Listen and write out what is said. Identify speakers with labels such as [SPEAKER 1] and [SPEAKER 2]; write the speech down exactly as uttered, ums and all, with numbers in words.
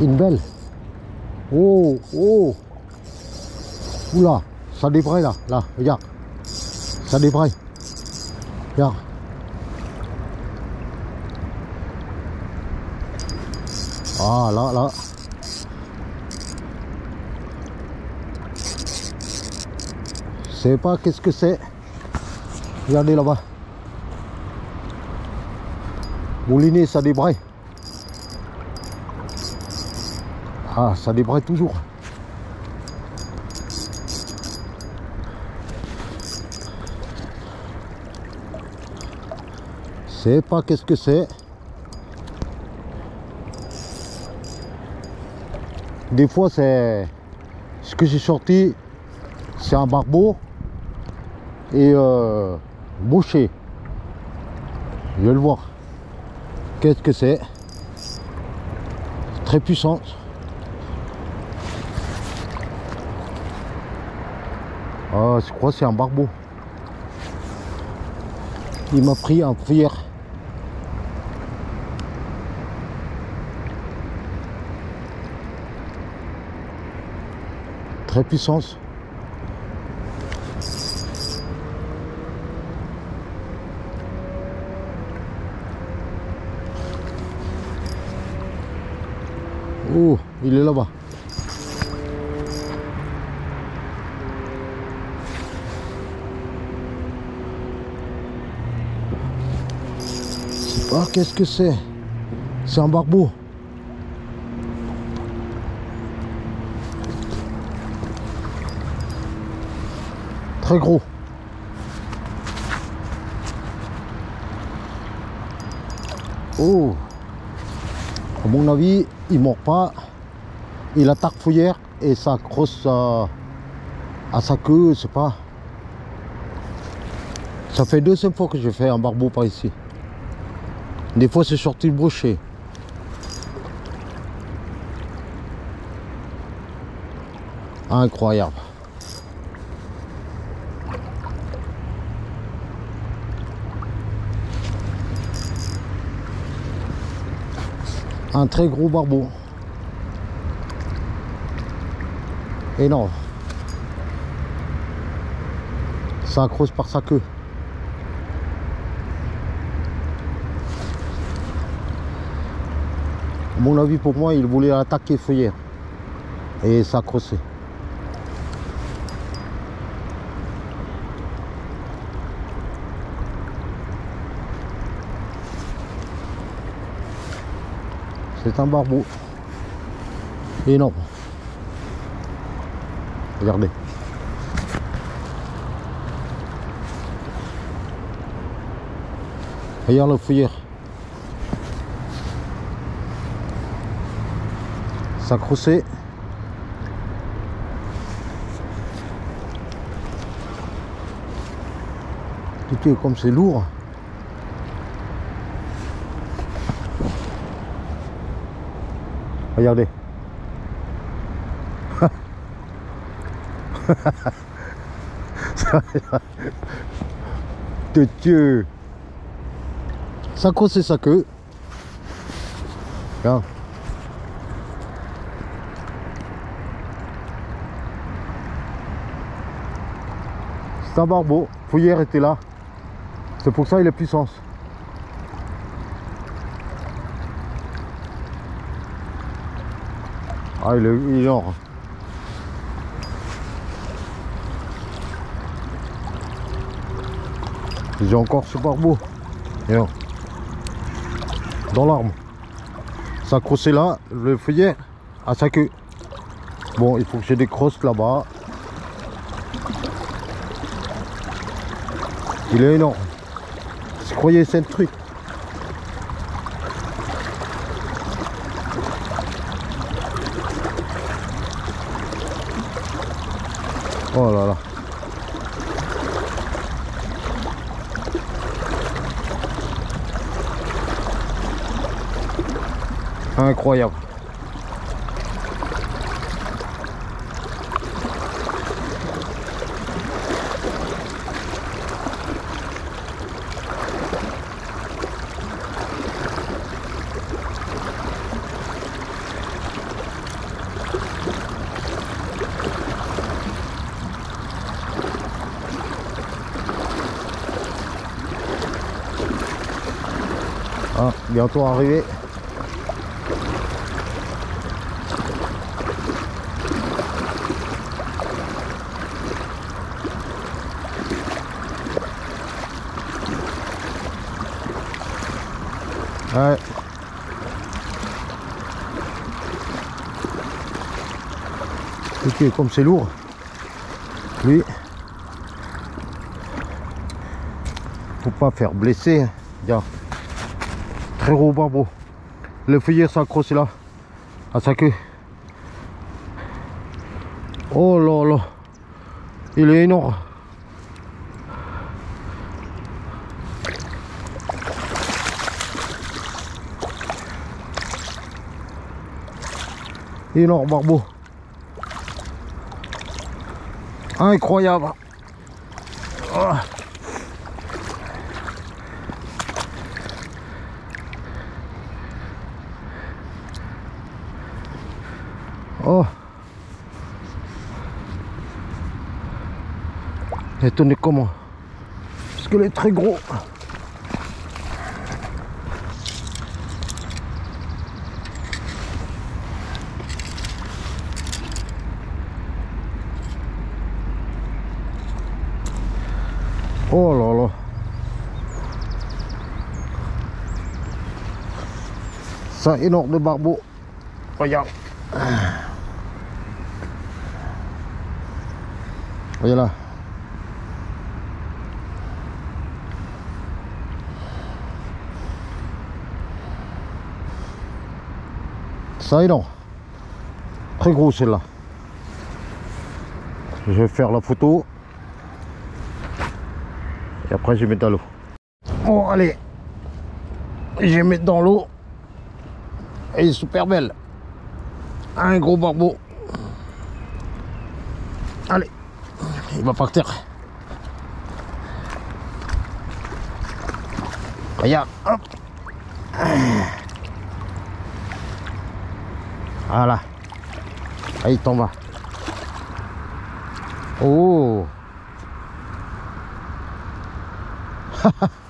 [SPEAKER 1] Une belle. Oh, oh. Oula, ça débraille là, là, regarde. Ça débraille. Regarde. Ah, là, là. Je sais pas qu'est-ce que c'est. Regardez là-bas. Moulinet, ça débraille. Ah, ça débraille toujours. Je sais pas qu'est-ce que c'est. Des fois, c'est ce que j'ai sorti, c'est un barbeau et euh, boucher. Je vais le voir. Qu'est-ce que c'est? Très puissant. Ah, je crois que c'est un barbeau. Il m'a pris un fier. Très puissance. Oh, il est là-bas. Je sais pas qu'est-ce que c'est. C'est un barbeau. Très gros. Oh. À mon avis, il mord pas. Il attaque fourrière et ça accroche à, à sa queue, je sais pas. Ça fait deuxième fois que je fais un barbeau par ici. Des fois c'est sorti le brochet. Incroyable. Un très gros barbeau. Énorme. Ça accroche par sa queue. À mon avis, pour moi, il voulait attaquer feuillère. Et s'accrocher. C'est un barbeau. Énorme. Regardez. Regarde la feuillère. S'accrocher. Tout est comme c'est lourd. Regardez. De Dieu. Ça crosse sa queue. Regarde. C'est un barbeau. Fouillère était là. C'est pour ça il est puissance. Ah, il est, il est énorme. J'ai encore ce barbeau. Et non. Dans l'arme. Ça accroché là, le feuillet à sa queue. Bon, il faut que je décroche là-bas. Il est énorme. Je croyais que c'est le truc. Oh là là. Incroyable. bientôt arrivé. Ouais. Ok, comme c'est lourd, lui, faut pas faire blesser. Regarde, très gros barbeau. Le feuillet s'accroche là à sa queue. Oh là là, il est énorme. Énorme barbeau. Incroyable. Oh. Oh. Étonné comment? Parce qu'il est très gros. Oh là là. Ça énorme de barbeau. Regarde. Regarde là. Ça énorme. Très gros celle-là. Je vais faire la photo. Et après je vais mettre dans l'eau. Bon allez. Je vais mettre dans l'eau. Elle est super belle. Un gros barbeau. Allez. Il va partir. Regarde. Hop. Voilà. Allez, il t'en va. Oh.